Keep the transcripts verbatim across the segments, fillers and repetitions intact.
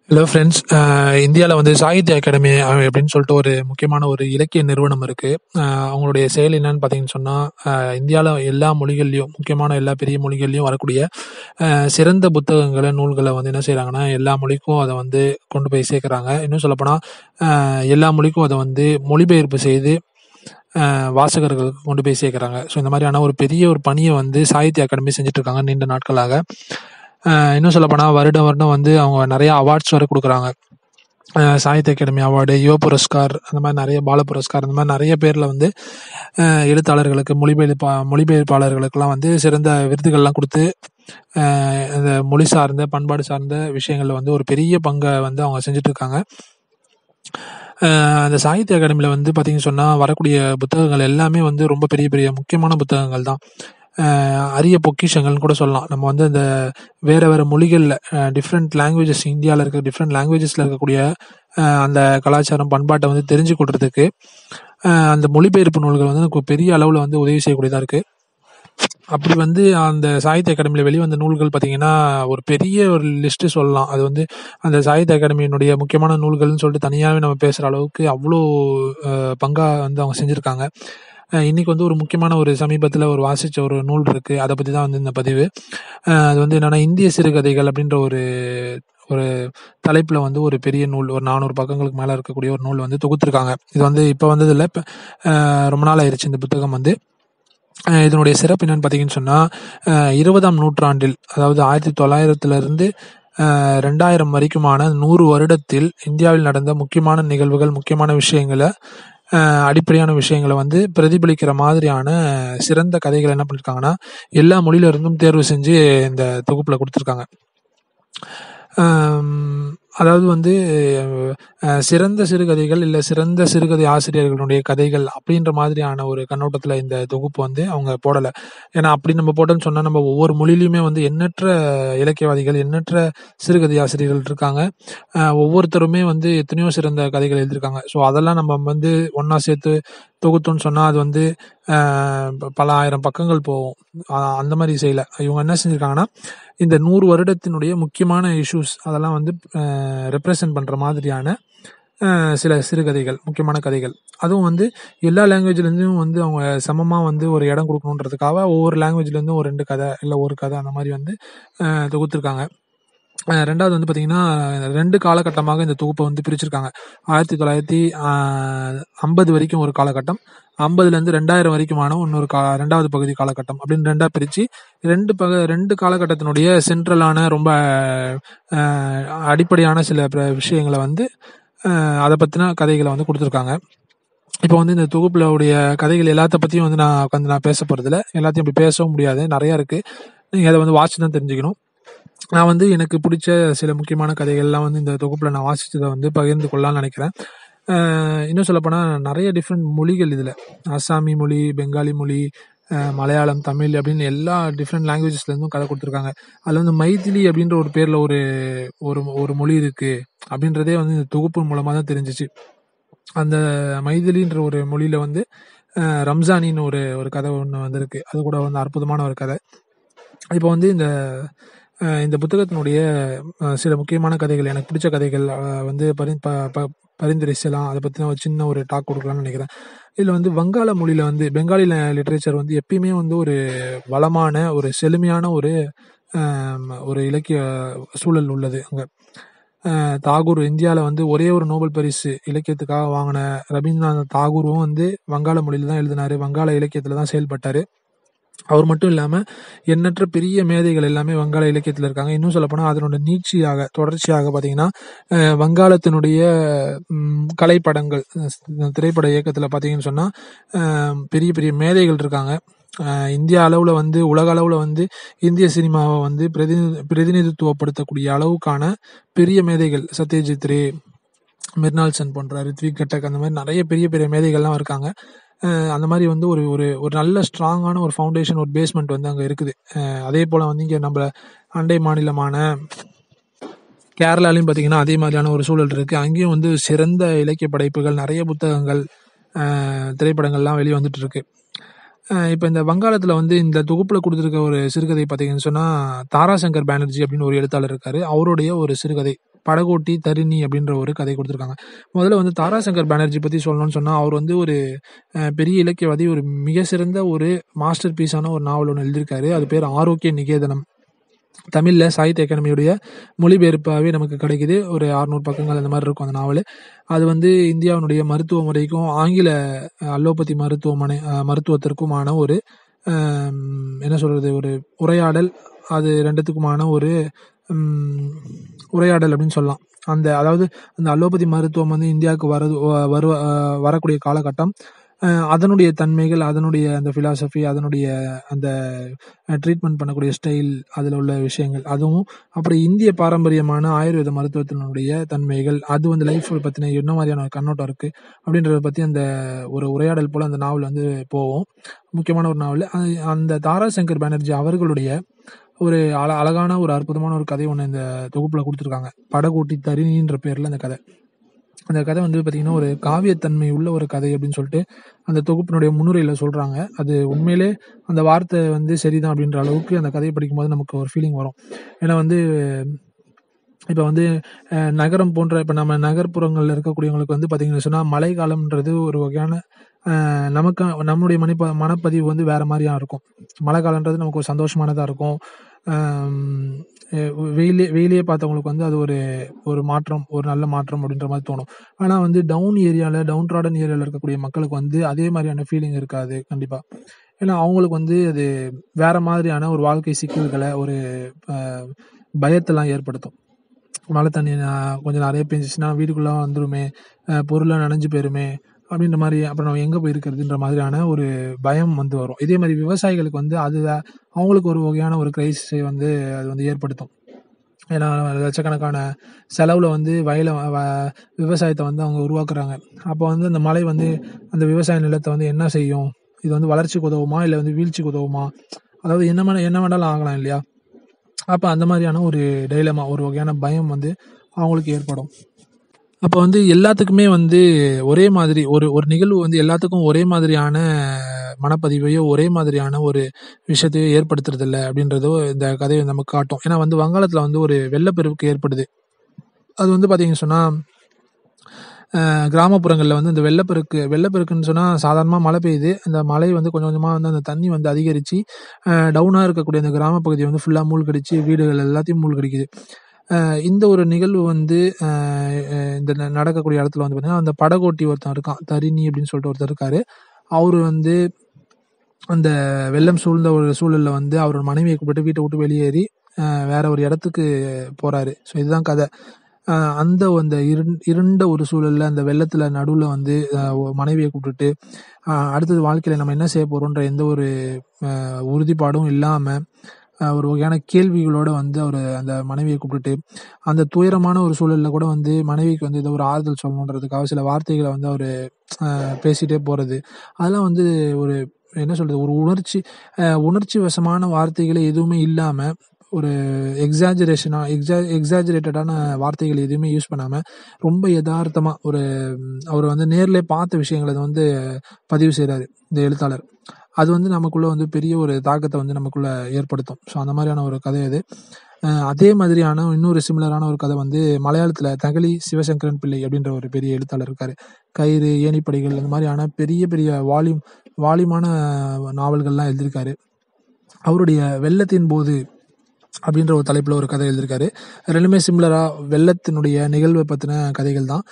Hello friends. இந்தியாவில் வந்து சாகித்ய அகாடமி அப்படின்னு சொல்லிட்டு ஒரு முக்கியமான ஒரு இலக்கிய நிறுவனம் இருக்குது. அவங்களுடைய செயல் என்னன்னு பார்த்தீங்கன்னு சொன்னால், இந்தியாவில் எல்லா மொழிகள்லையும் முக்கியமான எல்லா பெரிய மொழிகள்லையும் வரக்கூடிய அஹ், சிறந்த புத்தகங்களை நூல்களை வந்து என்ன செய்கிறாங்கன்னா எல்லா மொழிக்கும் அதை வந்து கொண்டு போய் சேர்க்குறாங்க. இன்னும் சொல்லப்போனால் எல்லா மொழிக்கும் அதை வந்து மொழிபெயர்ப்பு செய்து அஹ், வாசகர்களுக்கு கொண்டு போய் சேர்க்குறாங்க. ஸோ இந்த மாதிரியான ஒரு பெரிய ஒரு பணியை வந்து சாகித்ய அகாடமி செஞ்சுட்டு இருக்காங்க நீண்ட நாட்களாக. அஹ், இன்னும் சொல்லப்போனால் வருடம் வருடம் வந்து அவங்க நிறைய அவார்ட்ஸ் வரை கொடுக்குறாங்க. அஹ் சாகித்ய அகாடமி அவார்டு, யுவ புரஸ்கார், அந்த மாதிரி நிறைய பால புரஸ்கார், அந்த மாதிரி நிறைய பேரில் வந்து அஹ் எழுத்தாளர்களுக்கு மொழிபெயர்ப்பா மொழிபெயர்ப்பாளர்களுக்கெல்லாம் வந்து சிறந்த விருதுகள்லாம் கொடுத்து அஹ் இந்த மொழி சார்ந்த பண்பாடு சார்ந்த விஷயங்களில் வந்து ஒரு பெரிய பங்கை வந்து அவங்க செஞ்சுட்டு இருக்காங்க. அஹ் அந்த சாகித்ய அகாடமியில் வந்து பார்த்தீங்கன்னு சொன்னால் வரக்கூடிய புத்தகங்கள் எல்லாமே வந்து ரொம்ப பெரிய பெரிய முக்கியமான புத்தகங்கள் தான். அஹ் அரிய பொக்கிஷங்கள்னு கூட சொல்லலாம். நம்ம வந்து அந்த வேறு வேறு மொழிகளில் டிஃப்ரெண்ட் லாங்குவேஜஸ், இந்தியாவில் இருக்க டிஃப்ரெண்ட் லாங்குவேஜஸில் இருக்கக்கூடிய அஹ் அந்த கலாச்சாரம் பண்பாட்டை வந்து தெரிஞ்சு கொள்றதுக்கு அஹ் அந்த மொழிபெயர்ப்பு நூல்கள் வந்து நமக்கு பெரிய அளவில் வந்து உதவி செய்யக்கூடியதாக இருக்குது. அப்படி வந்து அந்த சாகித்ய அகாடமியில் வெளிவந்த நூல்கள் பார்த்தீங்கன்னா ஒரு பெரிய ஒரு லிஸ்ட்டு சொல்லலாம். அது வந்து அந்த சாகித்ய அகாடமியினுடைய முக்கியமான நூல்கள்னு சொல்லிட்டு தனியாகவே நம்ம பேசுகிற அளவுக்கு அவ்வளோ பங்காக வந்து அவங்க செஞ்சுருக்காங்க. அஹ் இன்னைக்கு வந்து ஒரு முக்கியமான ஒரு சமீபத்தில் ஒரு வாசித்த ஒரு நூல் இருக்குது. அதை பற்றி தான் வந்து இந்த பதிவு. அஹ் அது வந்து என்னென்னா இந்திய சிறுகதைகள் அப்படின்ற ஒரு ஒரு தலைப்பில் வந்து ஒரு பெரிய நூல், ஒரு நானூறு பக்கங்களுக்கு மேலே இருக்கக்கூடிய ஒரு நூல் வந்து தொகுத்துருக்காங்க. இது வந்து இப்போ வந்ததில்லை, இப்போ ரொம்ப நாள் ஆயிடுச்சு இந்த புத்தகம் வந்து. அஹ் இதனுடைய சிறப்பு என்னன்னு பார்த்தீங்கன்னு சொன்னால், இருபதாம் நூற்றாண்டில், அதாவது ஆயிரத்தி தொள்ளாயிரத்துலேருந்து ரெண்டாயிரம் வரைக்குமான நூறு வருடத்தில் இந்தியாவில் நடந்த முக்கியமான நிகழ்வுகள், முக்கியமான விஷயங்களை, அஹ் அடிப்படையான விஷயங்களை வந்து பிரதிபலிக்கிற மாதிரியான சிறந்த கதைகள் என்ன பண்ணியிருக்காங்கன்னா எல்லா மொழியில இருந்தும் தேர்வு செஞ்சு இந்த தொகுப்பில் கொடுத்துருக்காங்க. ஆம், அதாவது வந்து அஹ், சிறந்த சிறுகதைகள் இல்லை சிறந்த சிறுகதை ஆசிரியர்களுடைய கதைகள் அப்படின்ற மாதிரியான ஒரு கண்ணோட்டத்தில் இந்த தொகுப்பு வந்து அவங்க போடலை. ஏன்னா அப்படி நம்ம போட்டோன்னு சொன்னால் நம்ம ஒவ்வொரு மொழியிலையுமே வந்து எண்ணற்ற இலக்கியவாதிகள், எண்ணற்ற சிறுகதை ஆசிரியர்கள் இருக்காங்க. அஹ், ஒவ்வொருத்தருமே வந்து எத்தனையோ சிறந்த கதைகள் எழுதியிருக்காங்க. ஸோ அதெல்லாம் நம்ம வந்து ஒன்றா சேர்த்து தொகுத்தோன்னு சொன்னால் அது வந்து அஹ், ப- பல ஆயிரம் பக்கங்கள் போகும். அஹ், அந்த மாதிரி செய்யலை. இவங்க என்ன செஞ்சுருக்காங்கன்னா இந்த நூறு வருடத்தினுடைய முக்கியமான இஷ்யூஸ் அதெல்லாம் வந்து ரெப்ரசன்ட் பண்ணுற மாதிரியான அஹ், சில சிறுகதைகள், முக்கியமான கதைகள், அதுவும் வந்து எல்லா லாங்குவேஜ்லேருந்தும் வந்து அவங்க சமமாக வந்து ஒரு இடம் கொடுக்கணுன்றதுக்காக ஒவ்வொரு லாங்குவேஜ்லேருந்தும் ஒரு ரெண்டு கதை இல்லை ஒரு கதை அந்த மாதிரி வந்து அஹ், தொகுத்துருக்காங்க. அஹ் ரெண்டாவது வந்து பார்த்தீங்கன்னா ரெண்டு காலகட்டமாக இந்த தொகுப்பை வந்து பிரிச்சிருக்காங்க. ஆயிரத்தி தொள்ளாயிரத்தி ஐம்பது வரைக்கும் ஒரு காலகட்டம், ஐம்பதுலேருந்து ரெண்டாயிரம் வரைக்குமான இன்னொரு கா ரெண்டாவது பகுதி காலகட்டம் அப்படின்னு ரெண்டாக பிரித்து ரெண்டு பக ரெண்டு காலகட்டத்தினுடைய சென்ட்ரலான ரொம்ப அஹ், அடிப்படையான சில பிர- விஷயங்களை வந்து அஹ், அதை பற்றின கதைகளை வந்து கொடுத்துருக்காங்க. இப்போ வந்து இந்த தொகுப்புல உடைய கதைகள் எல்லாத்த பற்றியும் வந்து நான் உட்காந்து நான் பேச போகிறதில்ல. எல்லாத்தையும் அப்படி பேசவும் முடியாது, நிறையா இருக்குது. நீங்கள் அதை வந்து வாட்சி தான் தெரிஞ்சுக்கணும். நான் வந்து எனக்கு பிடிச்ச சில முக்கியமான கதைகள்லாம் வந்து இந்த தொகுப்பில் நான் வாசிச்சதை வந்து பகிர்ந்து கொள்ளலாம்னு நினைக்கிறேன். அஹ் இன்னும் சொல்லப்போனால் நிறைய டிஃப்ரெண்ட் மொழிகள் இதில், அஸ்ஸாமி மொழி, பெங்காலி மொழி, அஹ் மலையாளம், தமிழ் அப்படின்னு எல்லா டிஃப்ரெண்ட் லாங்குவேஜஸ்லேருந்தும் கதை கொடுத்துருக்காங்க. அதில் வந்து மைதிலி அப்படின்ற ஒரு பேரில் ஒரு ஒரு ஒரு மொழி இருக்குது அப்படின்றதே வந்து இந்த தொகுப்பு மூலமாக தான் தெரிஞ்சிச்சு. அந்த மைதிலின்ற ஒரு மொழியில் வந்து அஹ் ரம்ஜானின்னு ஒரு ஒரு கதை ஒன்று வந்திருக்கு. அது கூட வந்து அற்புதமான ஒரு கதை. இப்போ வந்து இந்த அஹ் இந்த புத்தகத்தினுடைய அஹ் சில முக்கியமான கதைகள், எனக்கு பிடிச்ச கதைகள் அஹ் வந்து பரி ப ப- பரிந்துரைச்சலாம். அதை பற்றின ஒரு சின்ன ஒரு டாக் கொடுக்கலாம்னு நினைக்கிறேன். இதில் வந்து வங்காள மொழியில் வந்து பெங்காலி லிட்ரேச்சர் வந்து எப்பயுமே வந்து ஒரு வளமான ஒரு செழுமையான ஒரு ஆம், ஒரு இலக்கிய சூழல் உள்ளது அங்கே. தாகூர் இந்தியாவில் வந்து ஒரே ஒரு நோபல் பரிசு இலக்கியத்துக்காக வாங்கின ரவீந்திரநாத் தாகூரும் வந்து வங்காள மொழியில் தான் எழுதினாரு, வங்காள இலக்கியத்தில் தான் செயல்பட்டார். அவர் மட்டும் இல்லாமல் எண்ணற்ற பெரிய மேதைகள் எல்லாமே வங்காள இலக்கியத்தில் இருக்காங்க. இன்னும் சொல்லப்போனால் அதனோட நீட்சியாக தொடர்ச்சியாக பார்த்தீங்கன்னா அஹ், வங்காளத்தினுடைய ம், கலைப்படங்கள், அஹ், திரைப்பட இயக்கத்தில் பார்த்தீங்கன்னு சொன்னால் பெரிய பெரிய மேதைகள் இருக்காங்க. அஹ், இந்திய அளவில் வந்து உலக அளவில் வந்து இந்திய சினிமாவை வந்து பிரதி பிரதிநிதித்துவப்படுத்தக்கூடிய அளவுக்கான பெரிய மேதைகள், சத்யஜித் ரே, மிர்னால் சென் போன்ற ரித்விக் கட்டக், அந்த மாதிரி நிறைய பெரிய பெரிய மேதைகள்லாம் இருக்காங்க. அஹ் அந்த மாதிரி வந்து ஒரு ஒரு ஒரு நல்ல ஸ்ட்ராங்கான ஒரு ஃபவுண்டேஷன், ஒரு பேஸ்மெண்ட் வந்து அங்கே இருக்குது. அஹ் அதே போல் வந்து இங்கே நம்ம அண்டை மாநிலமான கேரளாலையும் பார்த்தீங்கன்னா அதே மாதிரியான ஒரு சூழல் இருக்குது. அங்கேயும் வந்து சிறந்த இலக்கிய படைப்புகள், நிறைய புத்தகங்கள், அஹ் திரைப்படங்கள்லாம் வெளியே வந்துட்டு இருக்கு. இப்போ இந்த வங்காளத்தில் வந்து இந்த தொகுப்பில் கொடுத்துருக்க ஒரு சிறுகதை பார்த்தீங்கன்னு சொன்னால், தாராசங்கர் பானர்ஜி அப்படின்னு ஒரு எழுத்தாளர் இருக்காரு. அவருடைய ஒரு சிறுகதை படகோட்டி தரிணி அப்படின்ற ஒரு கதை கொடுத்துருக்காங்க. முதல்ல வந்து தாராசங்கர் பானர்ஜி பற்றி சொல்லணும்னு சொன்னால், அவர் வந்து ஒரு பெரிய இலக்கியவாதி, ஒரு மிக சிறந்த ஒரு மாஸ்டர் பீஸான ஒரு நாவல் ஒன்று எழுதியிருக்காரு. அது பேர் ஆரோக்கிய நிகேதனம். தமிழில் சாகித்ய அகாடமியுடைய மொழிபெயர்ப்பாகவே நமக்கு கிடைக்குது. ஒரு அறுநூறு பக்கங்கள் அந்த மாதிரி இருக்கும் அந்த நாவல். அது வந்து இந்தியாவினுடைய மருத்துவ முறைக்கும் ஆங்கில அலோபதி மருத்துவமனை மருத்துவத்திற்குமான ஒரு என்ன சொல்கிறது ஒரு உரையாடல். அது ரெண்டுத்துக்குமான ஒரு உரையாடல் அப்படின்னு சொல்லலாம். அந்த அதாவது அந்த அலோபதி மருத்துவம் வந்து இந்தியாவுக்கு வர வரு வரக்கூடிய காலகட்டம், அதனுடைய தன்மைகள், அதனுடைய அந்த ஃபிலாசபி, அதனுடைய அந்த ட்ரீட்மெண்ட் பண்ணக்கூடிய ஸ்டைல், அதில் உள்ள விஷயங்கள், அதுவும் அப்புறம் இந்திய பாரம்பரியமான ஆயுர்வேத மருத்துவத்தினுடைய தன்மைகள், அது வந்து லைஃப் பற்றின என்ன மாதிரியான கண்ணோட்டம் இருக்குது அப்படின்றத பற்றி அந்த ஒரு உரையாடல் போல் அந்த நாவல் வந்து போகும். முக்கியமான ஒரு நாவல். அந்த தாராசங்கர் பானர்ஜி அவர்களுடைய ஒரு அழ அழகான ஒரு அற்புதமான ஒரு கதை ஒன்று இந்த தொகுப்பில் கொடுத்துருக்காங்க. படகோட்டி தரிணின்ற பேரில் அந்த கதை. அந்த கதை வந்து பார்த்திங்கன்னா ஒரு காவியத்தன்மை உள்ள ஒரு கதை அப்படின்னு சொல்லிட்டு அந்த தொகுப்பினுடைய முன்னுரையில் சொல்கிறாங்க. அது உண்மையிலே அந்த வார்த்தை வந்து சரிதான் அப்படின்ற அளவுக்கு அந்த கதையை படிக்கும்போது நமக்கு ஒரு ஃபீலிங் வரும். ஏன்னா வந்து இப்போ வந்து நகரம் போன்ற இப்போ நம்ம நகர்ப்புறங்களில் இருக்கக்கூடியவங்களுக்கு வந்து பார்த்திங்கன்னு சொன்னால் மழை காலம்ன்றது ஒரு வகையான நமக்கு நம்மளுடைய மணிப்ப மனப்பதிவு வந்து வேறு மாதிரியாக இருக்கும். மழை காலன்றது நமக்கு ஒரு சந்தோஷமானதாக இருக்கும். வெயிலே வெயிலே பார்த்தவங்களுக்கு வந்து அது ஒரு ஒரு மாற்றம், ஒரு நல்ல மாற்றம் அப்படின்ற மாதிரி தோணும். ஆனால் வந்து டவுன் ஏரியாவில் டவுன் ட்ராடன் ஏரியாவில் இருக்கக்கூடிய மக்களுக்கு வந்து அதே மாதிரியான ஃபீலிங் இருக்காது கண்டிப்பாக. ஏன்னா அவங்களுக்கு வந்து அது வேறு மாதிரியான ஒரு வாழ்க்கை சிக்கல்களை, ஒரு பயத்தெல்லாம் ஏற்படுத்தும். மழை தண்ணி கொஞ்சம் நிறைய பெஞ்சிச்சுன்னா வீட்டுக்குள்ளே வந்துருமே, பொருளாக நனைஞ்சு போயிருமே அப்படின்ற மாதிரி, அப்புறம் நம்ம எங்கே போய் இருக்கிறதுன்ற மாதிரியான ஒரு பயம் வந்து வரும். இதே மாதிரி விவசாயிகளுக்கு வந்து அது அவங்களுக்கு ஒரு வகையான ஒரு கிரைசிஸை வந்து அது வந்து ஏற்படுத்தும். ஏன்னா லட்சக்கணக்கான செலவில் வந்து வயலை விவசாயத்தை வந்து அவங்க உருவாக்குறாங்க. அப்போ வந்து அந்த மழை வந்து அந்த விவசாய நிலத்தை வந்து என்ன செய்யும்? இது வந்து வளர்ச்சிக்கு உதவுமா இல்லை வந்து வீழ்ச்சிக்கு உதவுமா? அதாவது என்ன என்ன வேண்டாலும் ஆகலாம் இல்லையா? அப்போ அந்த மாதிரியான ஒரு டைலமா, ஒரு வகையான பயம் வந்து அவங்களுக்கு ஏற்படும். அப்போ வந்து எல்லாத்துக்குமே வந்து ஒரே மாதிரி ஒரு ஒரு நிகழ்வு வந்து எல்லாத்துக்கும் ஒரே மாதிரியான மனப்பதிவையோ ஒரே மாதிரியான ஒரு விஷயத்தையோ ஏற்படுத்துறதில்லை அப்படின்றதோ இந்த கதையை நமக்கு காட்டும். ஏன்னா வந்து வங்காளத்தில் வந்து ஒரு வெள்ளப்பெருக்கு ஏற்படுது. அது வந்து பார்த்தீங்கன்னு சொன்னால் கிராமப்புறங்களில் வந்து இந்த வெள்ளப்பெருக்கு வெள்ளப்பெருக்குன்னு சொன்னால் சாதாரணமாக மழை பெய்யுது. அந்த மழை வந்து கொஞ்சம் கொஞ்சமாக வந்து அந்த தண்ணி வந்து அதிகரித்து டவுனாக இருக்கக்கூடிய அந்த கிராம பகுதியை வந்து ஃபுல்லாக மூழ்கடிச்சு வீடுகள் எல்லாத்தையும் மூழ்கடிக்குது. இந்த ஒரு நிகழ்வு வந்து இந்த நடக்கக்கூடிய இடத்துல வந்து பார்த்தீங்கன்னா அந்த படகோட்டி ஒருத்தன் இருக்கான், தரிணி அப்படின்னு சொல்லிட்டு ஒருத்தர் இருக்காரு. அவர் வந்து அந்த வெள்ளம் சூழ்ந்த ஒரு சூழலில் வந்து அவரோட மனைவியை கூப்பிட்டு வீட்டை விட்டு வெளியேறி வேற ஒரு இடத்துக்கு போகிறாரு. ஸோ இதுதான் கதை. அந்த அந்த இருண்ட ஒரு சூழலில் அந்த வெள்ளத்தில் நடுவில் வந்து மனைவியை கூப்பிட்டுட்டு அடுத்தது வாழ்க்கையில் நம்ம என்ன செய்ய போகிறோன்ற எந்த ஒரு உறுதிப்பாடும் இல்லாமல் ஒரு வகையான கேள்விகளோடு வந்து அவர் அந்த மனைவியை கூப்பிட்டுட்டு அந்த துயரமான ஒரு சூழலில் கூட வந்து மனைவிக்கு வந்து ஏதோ ஒரு ஆறுதல் சொல்லணுன்றதுக்காக சில வார்த்தைகளை வந்து அவர் பேசிகிட்டே போகிறது. அதெல்லாம் வந்து ஒரு என்ன சொல்கிறது ஒரு உணர்ச்சி உணர்ச்சி வசமான வார்த்தைகளே எதுவுமே இல்லாமல் ஒரு எக்ஸாஜரேஷனாக எக்ஸா எக்ஸாஜரேட்டடான வார்த்தைகள் எதுவுமே யூஸ் பண்ணாமல் ரொம்ப யதார்த்தமாக ஒரு அவர் வந்து நேரில் பார்த்த விஷயங்களை வந்து பதிவு செய்கிறாரு இந்த எழுத்தாளர். அது வந்து நமக்குள்ளே வந்து பெரிய ஒரு தாக்கத்தை வந்து நமக்குள்ளே ஏற்படுத்தும். ஸோ அந்த மாதிரியான ஒரு கதை அது. அதே மாதிரியான இன்னொரு சிமிலரான ஒரு கதை வந்து மலையாளத்தில் தகழி சிவசங்கரன் பிள்ளை அப்படின்ற ஒரு பெரிய எழுத்தாளர் இருக்கார். கயிறு, ஏணிப்படிகள் அந்த மாதிரியான பெரிய பெரிய வால்யூம் வால்யூமான நாவல்கள்லாம் எழுதியிருக்காரு. அவருடைய வெள்ளத்தின் போது அப்படின்ற ஒரு தலைப்பில் ஒரு கதை எழுதியிருக்காரு. ரெண்டுமே சிமிலராக வெள்ளத்தினுடைய நிகழ்வை பற்றின கதைகள் தான்.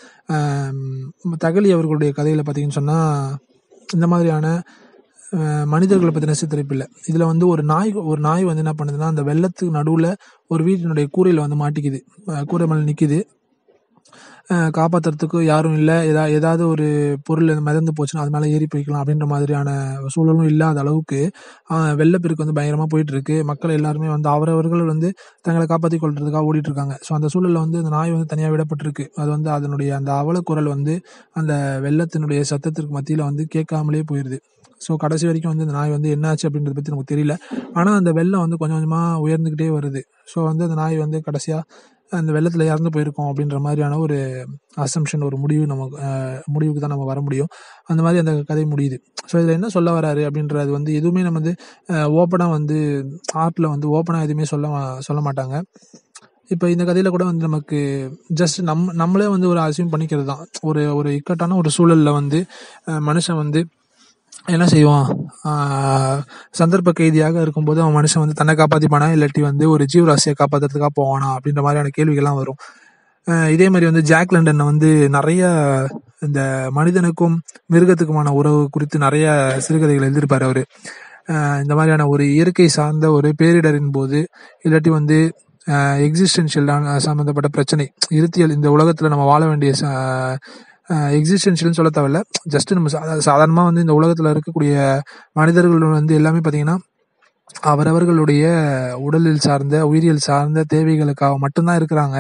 தகழி அவர்களுடைய கதைகளை பார்த்தீங்கன்னு சொன்னால் இந்த மாதிரியான மனிதர்களை பற்றின சித்தரிப்பு இல்லை. இதில் வந்து ஒரு நாய் ஒரு நாய் வந்து என்ன பண்ணுதுன்னா அந்த வெள்ளத்துக்கு நடுவில் ஒரு வீட்டினுடைய கூரையில் வந்து மாட்டிக்குது. கூரை மேலே நிற்கிது. காப்பாற்றுறதுக்கு யாரும் இல்லை. எதா ஏதாவது ஒரு பொருள் மிதந்து போச்சுன்னா அது மேலே ஏறி போய்க்கலாம் அப்படின்ற மாதிரியான சூழலும் இல்லாத அளவுக்கு வெள்ளப்பெருக்கு வந்து பயங்கரமாக போயிட்டுருக்கு. மக்கள் எல்லாருமே வந்து அவரவர்கள் வந்து தங்களை காப்பாற்றி கொள்றதுக்காக ஓடிட்டுருக்காங்க. ஸோ அந்த சூழலில் வந்து அந்த நாய் வந்து தனியாக விடப்பட்டிருக்கு. அது வந்து அதனுடைய அந்த அவலக்குரல் வந்து அந்த வெள்ளத்தினுடைய சத்தத்திற்கு மத்தியில் வந்து கேட்காமலே போயிடுது. ஸோ கடைசி வரைக்கும் வந்து இந்த நாய் வந்து என்னாச்சு அப்படின்றத பற்றி நமக்கு தெரியல. ஆனால் அந்த வெள்ளம் வந்து கொஞ்சம் கொஞ்சமாக உயர்ந்துக்கிட்டே வருது. ஸோ வந்து அந்த நாய் வந்து கடைசியாக அந்த வெள்ளத்தில் இறந்து போயிருக்கோம் அப்படின்ற மாதிரியான ஒரு அசம்ஷன், ஒரு முடிவு நமக்கு முடிவுக்கு தான் நம்ம வர முடியும். அந்த மாதிரி அந்த கதை முடியுது. ஸோ இதில் என்ன சொல்ல வராரு அப்படின்றது வந்து எதுவுமே நம்ம வந்து ஓப்பனாக வந்து ஆர்ட்டில் வந்து ஓப்பனாக எதுவுமே சொல்ல சொல்ல மாட்டாங்க. இப்போ இந்த கதையில கூட வந்து நமக்கு ஜஸ்ட் நம் நம்மளே வந்து ஒரு அசியூம் பண்ணிக்கிறது தான். ஒரு ஒரு இக்கட்டான ஒரு சூழல்ல வந்து அஹ், மனுஷன் வந்து என்ன செய்வான், ஆஹ், சந்தர்ப்ப கைதியாக இருக்கும்போது அவன் மனுஷன் வந்து தன்னை காப்பாத்திப்பானா இல்லாட்டி வந்து ஒரு ஜீவராசியை காப்பாத்துறதுக்காக போவானா அப்படின்ற மாதிரியான கேள்விகள்லாம் வரும். அஹ், இதே மாதிரி வந்து ஜாக் லண்டன் வந்து நிறைய இந்த மனிதனுக்கும் மிருகத்துக்குமான உறவு குறித்து நிறைய சிறுகதைகள் எழுதியிருப்பாரு அவரு. அஹ், இந்த மாதிரியான ஒரு இயற்கை சார்ந்த ஒரு பேரிடரின் போது இல்லாட்டி வந்து எக்ஸிஸ்டென்ஷியலான சம்மந்தப்பட்ட பிரச்சனை, இருத்தியல், இந்த உலகத்துல நம்ம வாழ வேண்டிய எக்ஸிஸ்டென்ஷியல்னு சொல்ல தேவையில்ல, ஜஸ்ட் நம்ம சா- சாதாரணமா வந்து இந்த உலகத்துல இருக்கக்கூடிய மனிதர்கள் வந்து எல்லாமே பாத்தீங்கன்னா அவரவர்களுடைய உடலில் சார்ந்த உயிரியல் சார்ந்த தேவைகளுக்காக மட்டும்தான் இருக்கிறாங்க.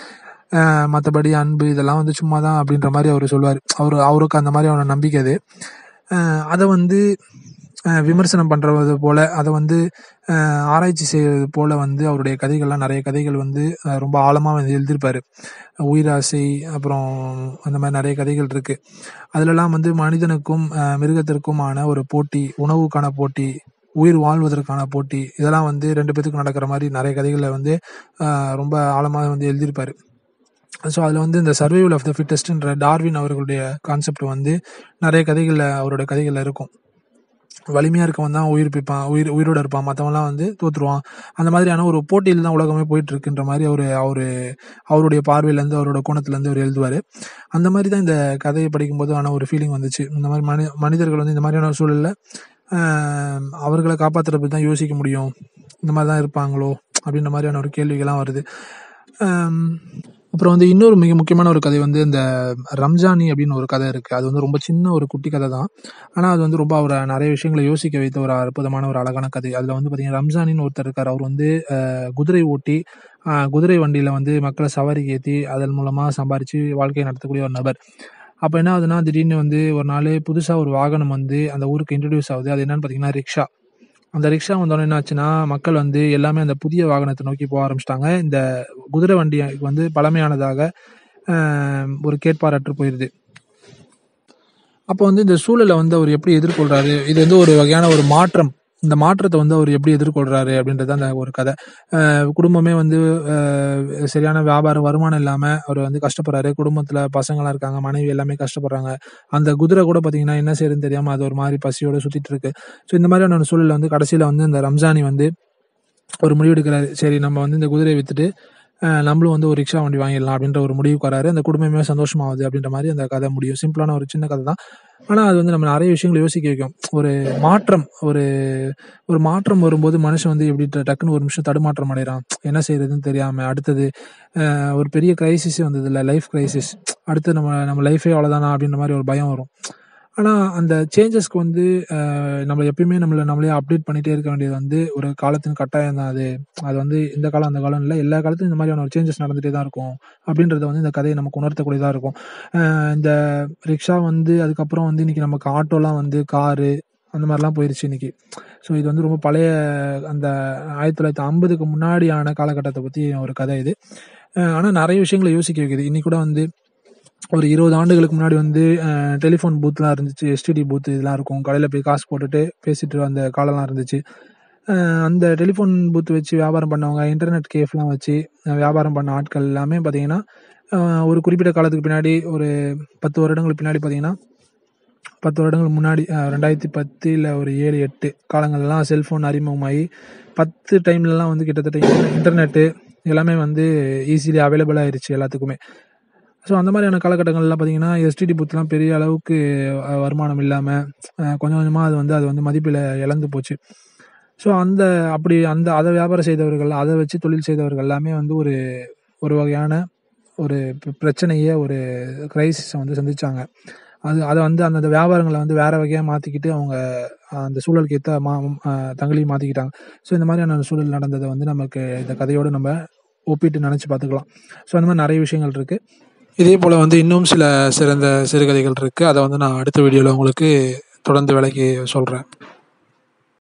மற்றபடி அன்பு இதெல்லாம் வந்து சும்மா தான் அப்படின்ற மாதிரி அவர் சொல்லுவார். அவரு அவருக்கு அந்த மாதிரி அவன நம்பிக்கை அது. அஹ் அதை வந்து அஹ் விமர்சனம் பண்றது போல, அதை வந்து அஹ் ஆராய்ச்சி செய்வது போல வந்து அவருடைய கதைகள்லாம் நிறைய கதைகள் வந்து அஹ் ரொம்ப ஆழமா வந்து எழுதியிருப்பாரு. உயிராசை, அப்புறம் அந்த மாதிரி நிறைய கதைகள் இருக்கு. அதுலலாம் வந்து மனிதனுக்கும் அஹ் மிருகத்திற்குமான ஒரு போட்டி, உணவுக்கான போட்டி, உயிர் வாழ்வதற்கான போட்டி, இதெல்லாம் வந்து ரெண்டு பேத்துக்கும் நடக்கிற மாதிரி நிறைய கதைகளை வந்து அஹ் ரொம்ப ஆழமாக வந்து எழுதியிருப்பாரு. ஸோ அதில் வந்து இந்த சர்வைவல் ஆஃப் த ஃபிட்டஸ்ட்ன்ற டார்வின் அவர்களுடைய கான்செப்ட் வந்து நிறைய கதைகளில் அவரோட கதைகளில் இருக்கும். வலிமையாக இருக்கவன் தான் உயிர் பிப்பான், உயிர் உயிரோட இருப்பான், மற்றவன்லாம் வந்து தோற்றுருவான். அந்த மாதிரியான ஒரு போட்டியில் தான் உலகமே போயிட்டு இருக்குன்ற மாதிரி அவர் அவரு அவருடைய பார்வையிலேருந்து அவரோட கோணத்துலேருந்து அவர் எழுதுவார். அந்த மாதிரி தான் இந்த கதையை படிக்கும்போது ஆன ஒரு ஃபீலிங் வந்துச்சு. இந்த மாதிரி மனி மனிதர்கள் வந்து இந்த மாதிரியான ஒரு சூழலில் அவர்களை காப்பாற்றுற பற்றி தான் யோசிக்க முடியும், இந்த மாதிரி தான் இருப்பாங்களோ அப்படின்ற மாதிரியான ஒரு கேள்விகள்லாம் வருது. ஆம், அப்புறம் வந்து இன்னொரு மிக முக்கியமான ஒரு கதை வந்து இந்த ரம்ஜானி அப்படின்னு ஒரு கதை இருக்கு. அது வந்து ரொம்ப சின்ன ஒரு குட்டி கதை தான். ஆனால் அது வந்து ரொம்ப அவரை நிறைய விஷயங்களை யோசிக்க வைத்த ஒரு அற்புதமான ஒரு அழகான கதை. அதில் வந்து பார்த்தீங்கன்னா ரம்ஜானின்னு ஒருத்தர் இருக்கார். அவர் வந்து அஹ், குதிரை ஓட்டி அஹ், குதிரை வண்டியில் வந்து மக்களை சவாரி ஏற்றி அதன் மூலமாக சம்பாரித்து வாழ்க்கையை நடத்தக்கூடிய ஒரு நபர். அப்போ என்ன ஆகுதுன்னா, திடீர்னு வந்து ஒரு நாள் புதுசாக ஒரு வாகனம் வந்து அந்த ஊருக்கு இன்ட்ரடியூஸ் ஆகுது. அது என்னன்னு பார்த்தீங்கன்னா ரிக்ஷா. அந்த ரிக்ஷா வந்தோடனே என்ன ஆச்சுன்னா, மக்கள் வந்து எல்லாமே அந்த புதிய வாகனத்தை நோக்கி போக ஆரம்பிச்சிட்டாங்க. இந்த குதிரை வண்டி வந்து பழமையானதாக அஹ், ஒரு கேட்பாரற்று போயிருது. அப்போ வந்து இந்த சூழலை வந்து அவர் எப்படி எதிர்கொள்றாரு, இது வந்து ஒரு வகையான ஒரு மாற்றம், இந்த மாற்றத்தை வந்து அவர் எப்படி எதிர்கொள்றாரு அப்படின்றது அந்த ஒரு கதை. அஹ் குடும்பமே வந்து அஹ் சரியான வியாபார வருமானம் இல்லாம அவர் வந்து கஷ்டப்படுறாரு. குடும்பத்துல பசங்களாம் இருக்காங்க, மனைவி எல்லாமே கஷ்டப்படுறாங்க. அந்த குதிரை கூட பாத்தீங்கன்னா என்ன செய்யுதுன்னு தெரியாம அது ஒரு மாதிரி பசியோட சுத்திட்டு இருக்கு. ஸோ இந்த மாதிரியான ஒரு சூழல்ல வந்து கடைசியில வந்து இந்த ரம்ஜானி வந்து ஒரு முடிவு எடுக்கிறாரு. சரி, நம்ம வந்து இந்த குதிரையை வித்துட்டு அஹ் நம்மளும் வந்து ஒரு ரிக்ஷா வண்டி வாங்கிடலாம் அப்படின்ற ஒரு முடிவுக்கு வராரு. அந்த குடும்பமே சந்தோஷமாகுது அப்படின்ற மாதிரி அந்த கதை முடியும். சிம்பிளான ஒரு சின்ன கதை தான். ஆனா அது வந்து நம்ம நிறைய விஷயங்களை யோசிக்க வைக்கும். ஒரு மாற்றம், ஒரு ஒரு மாற்றம் வரும்போது மனுஷன் வந்து எப்படி ட- டக்குன்னு ஒரு நிமிஷம் தடுமாற்றம் அடைகிறான், என்ன செய்யறதுன்னு தெரியாம. அடுத்தது அஹ் ஒரு பெரிய கிரைசிஸே வந்தது இல்லை, லைஃப் கிரைசிஸ். அடுத்து நம்ம நம்ம லைஃபே அவ்வளோதானா அப்படின்ற மாதிரி ஒரு பயம் வரும். ஆனா அந்த சேஞ்சஸ்க்கு வந்து அஹ் நம்ம எப்பயுமே நம்மள நம்மளே அப்டேட் பண்ணிட்டே இருக்க வேண்டியது வந்து ஒரு காலத்தின் கட்டாயம் தான் அது. அது வந்து இந்த காலம் அந்த காலம் இல்லை, எல்லா காலத்துலையும் இந்த மாதிரியான ஒரு சேஞ்சஸ் நடந்துட்டே தான் இருக்கும் அப்படின்றத வந்து இந்த கதையை நமக்கு உணர்த்தக்கூடியதா இருக்கும். அஹ் இந்த ரிக்ஷா வந்து அதுக்கப்புறம் வந்து இன்னைக்கு நமக்கு ஆட்டோலாம் வந்து காரு அந்த மாதிரிலாம் போயிருச்சு இன்னைக்கு. ஸோ இது வந்து ரொம்ப பழைய அந்த ஆயிரத்தி தொள்ளாயிரத்தி ஐம்பதுக்கு முன்னாடியான காலகட்டத்தை பத்தி ஒரு கதை இது. அஹ் ஆனா நிறைய விஷயங்களை யோசிக்க வைக்குது. இன்னைக்கு கூட வந்து ஒரு இருபது ஆண்டுகளுக்கு முன்னாடி வந்து டெலிஃபோன் பூத்லாம் இருந்துச்சு, எஸ்டிடி பூத் இதெல்லாம் இருக்கும். கடையில் போய் காசு போட்டுட்டு பேசிட்டு அந்த காலம்லாம் இருந்துச்சு. அஹ் அந்த டெலிஃபோன் பூத் வச்சு வியாபாரம் பண்ணவங்க, இன்டர்நெட் கேஃப்லாம் வச்சு அஹ் வியாபாரம் பண்ண ஆட்கள் எல்லாமே பார்த்தீங்கன்னா அஹ் ஒரு குறிப்பிட்ட காலத்துக்கு பின்னாடி, ஒரு பத்து வருடங்களுக்கு பின்னாடி பார்த்தீங்கன்னா, பத்து வருடங்களுக்கு முன்னாடி அஹ் ரெண்டாயிரத்தி பத்து இல்லை ஒரு ஏழு எட்டு காலங்கள்லாம் செல்ஃபோன் அறிமுகமாகி பத்து டைம்லலாம் வந்து கிட்டத்தட்ட இன்டர்நெட்டு எல்லாமே வந்து ஈஸிலி அவைலபிள் ஆயிருச்சு எல்லாத்துக்குமே. ஸோ அந்த மாதிரியான காலகட்டங்கள்லாம் பார்த்தீங்கன்னா எஸ்டிடி பூத்லாம் பெரிய அளவுக்கு அஹ், வருமானம் இல்லாமல் கொஞ்சம் கொஞ்சமாக அது வந்து அது வந்து மதிப்பில் இழந்து போச்சு. ஸோ அந்த அப்படி அந்த அதை வியாபாரம் செய்தவர்கள், அதை வச்சு தொழில் செய்தவர்கள் எல்லாமே வந்து ஒரு ஒரு வகையான ஒரு பிர- பிரச்சனையை, ஒரு கிரைசிஸை வந்து சந்திச்சாங்க. அது அதை வந்து அந்த வியாபாரங்களை வந்து வேற வகையாக மாற்றிக்கிட்டு அவங்க அந்த சூழலுக்கு ஏற்ற மா அஹ், தங்களையும் மாற்றிக்கிட்டாங்க. ஸோ இந்த மாதிரியான ஒரு சூழல் நடந்ததை வந்து நமக்கு இந்த கதையோடு நம்ம ஒப்பிட்டு நினச்சி பார்த்துக்கலாம். ஸோ அந்த மாதிரி நிறைய விஷயங்கள் இருக்குது. இதே போல் வந்து இன்னும் சில சிறந்த சிறுகதைகள் இருக்குது. அதை வந்து நான் அடுத்த வீடியோவில் உங்களுக்கு தொடர்ந்து விளக்கி சொல்கிறேன்.